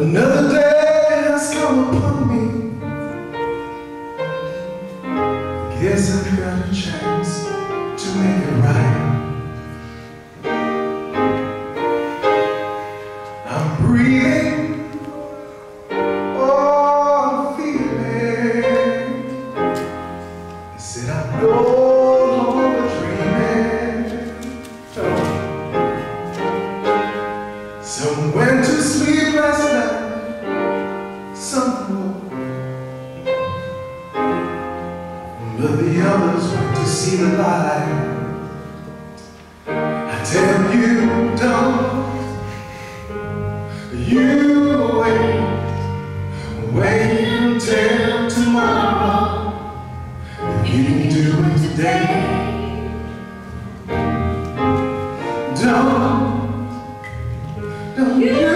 Another day has come upon me. Guess I've got a chance to make it right. I'm breathing, oh, I'm feeling. I said I'm no longer dreaming. Some went to sleep last night, some woke, but the others went to see the light. I tell you, don't you wait until tomorrow. You can do it today. Don't you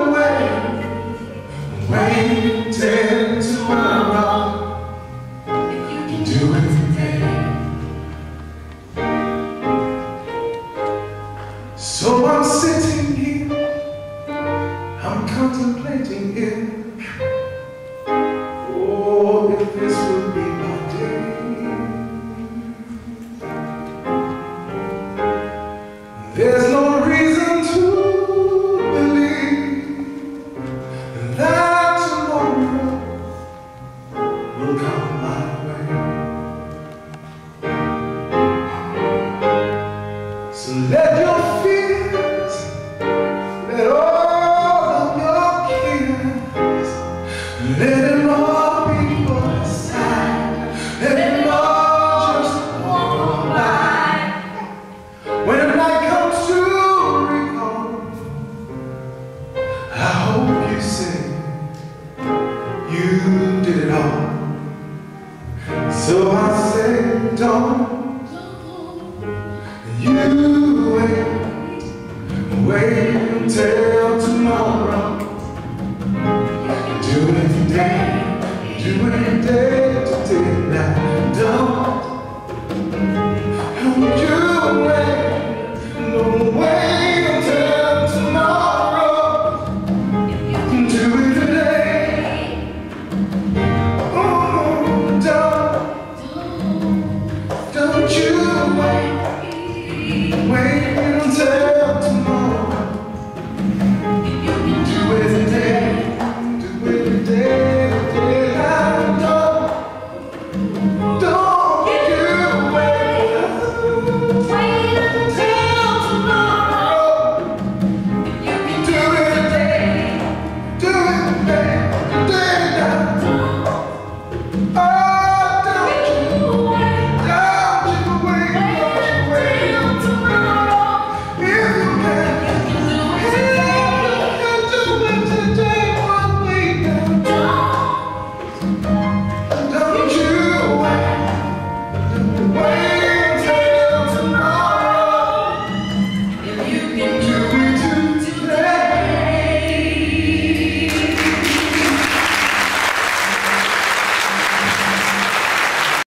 wait till tomorrow. You can do it today. So I'm sitting here, I'm contemplating it. Oh, if this would be my day. There's no reason to believe that tomorrow will come my way. So let your fears, let all of your cares, let it all be put aside. Let it all just walk by. When the night comes to recall, I hope you say you did it all. So I say, don't you wait until tomorrow. Do it today, do it today.